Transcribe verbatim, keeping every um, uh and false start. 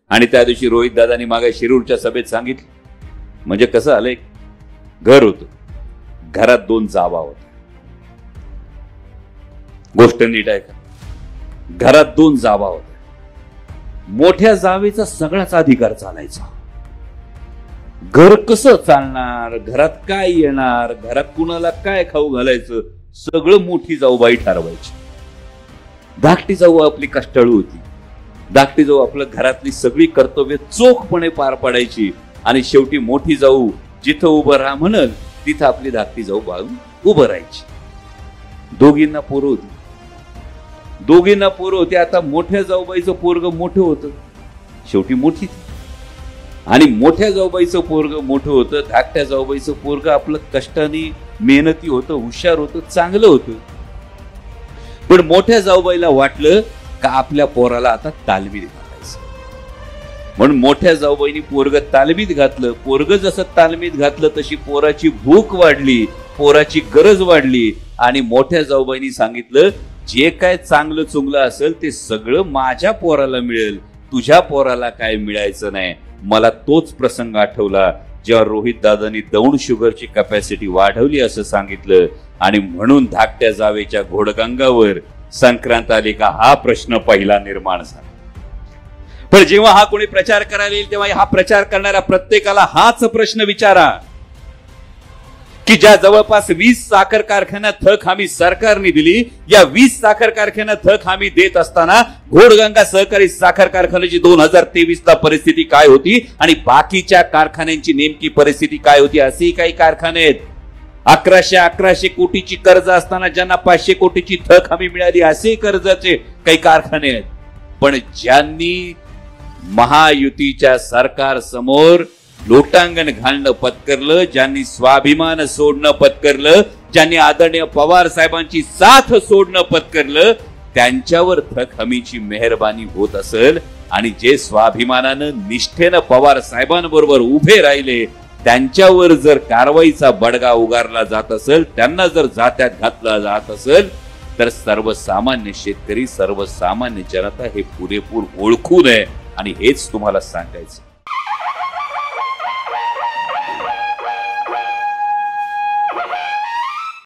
आणि त्या दिवशी रोहित दादांनी मागे शिरूरच्या सभेत सांगितलं, म्हणजे कसं आलंय, घर होतं, घरात दोन जावा होत्या. गोष्ट नीट आहे का? घरात दोन जावा होत्या. मोठ्या जावेचा सगळाच अधिकार चालायचा. घर कसं चालणार, घरात काय येणार, घरात कुणाला काय खाऊ घालायचं, सगळं मोठी जाऊबाई ठरवायची. धाकटी जाऊ आपली कष्टाळू होती. धाकटी जाऊ आपल्या घरातली सगळी कर्तव्य चोखपणे पार पाडायची आणि शेवटी मोठी जाऊ जिथं उभं राहा म्हणल तिथं आपली धाकटी जाऊ बाळून उभं राहायची. दोघींना पोरं होती. दोघींना पोरं होते. आता मोठ्या जाऊबाईचं पोरग मोठं होतं, शेवटी मोठी आणि मोठ्या जाऊबाईचं पोरग मोठं होतं. धाकट्या जाऊबाईचं पोरग आपलं कष्टाने मेहनती होतं, हुशार होतं, चांगलं होतं. पण मोठ्या जाऊबाईला वाटलं का आपल्या पोराला आता तालमीत घालायचं, म्हणून मोठ्या जाऊबाईनी पोरग तालमीत घातलं. पोरग जसं तालमीत घातलं तशी पोराची भूक वाढली, पोराची गरज वाढली आणि मोठ्या जाऊबाईनी सांगितलं, जे काय चांगलं चुंगलं असेल ते सगळं माझ्या पोराला मिळेल, तुझ्या पोराला काय मिळायचं नाही. मला तोच प्रसंग आठवला जेव्हा रोहित दादांनी दौंड शुगरची कॅपॅसिटी वाढवली असं सांगितलं आणि म्हणून धाकट्या जावेच्या घोडगंगावर संक्रांत आली का हा प्रश्न पहिला निर्माण झाला. पण जेव्हा हा कोणी प्रचार करायला येईल तेव्हा हा प्रचार करणाऱ्या प्रत्येकाला हाच प्रश्न विचारा की ज्या जवळपास वीस साखर कारखान्यात थक हमी सरकारने दिली, या वीस साखर कारखान्यात थक हमी देत असताना घोडगंगा सहकारी साखर कारखान्याची दोन हजार तेवीस ला परिस्थिती काय होती आणि बाकीच्या कारखान्यांची नेमकी परिस्थिती काय होती. असेही काही कारखाने आहेत अकराशे अकराशे कोटीची कर्ज असताना ज्यांना पाचशे कोटीची थक हमी मिळाली, असे कर्जाचे काही कारखाने आहेत. पण ज्यांनी महायुतीच्या सरकार समोर लोटांगण घालणं पत्करलं, ज्यांनी स्वाभिमान सोडणं पत्करलं, ज्यांनी आदरणीय पवार साहेबांची साथ सोडणं पत्करलं, त्यांच्यावर थक हमीची मेहरबानी होत असेल आणि जे स्वाभिमानानं निष्ठेनं पवार साहेबांबरोबर उभे राहिले त्यांच्यावर जर कारवाईचा बडगा उगारला जात असेल, त्यांना जर जात्यात घातला जात असेल, तर सर्वसामान्य शेतकरी, सर्वसामान्य जनता हे पुरेपूर ओळखून आहे आणि हेच तुम्हाला सांगायचं.